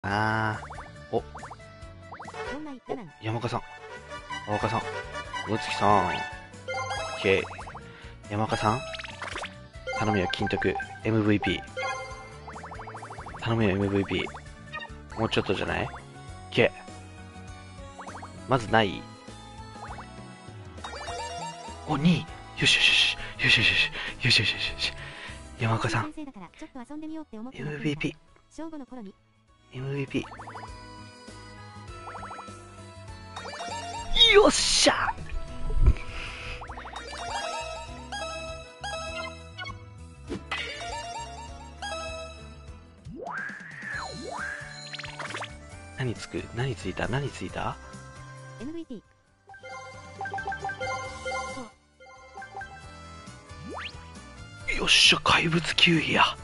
あー。お、山岡さん。山岡さん。大月さん。OK。山岡さん。頼むよ、金徳。MVP。頼むよ、MVP。もうちょっとじゃない？ OK。まずない？お、2位。よしよしよし。よしよしよし。よしよしよしよし。山岡さん。MVP。MVP。よっしゃ。何つく？何ついた？何ついた？ MVP。 よっしゃ、怪物9位や。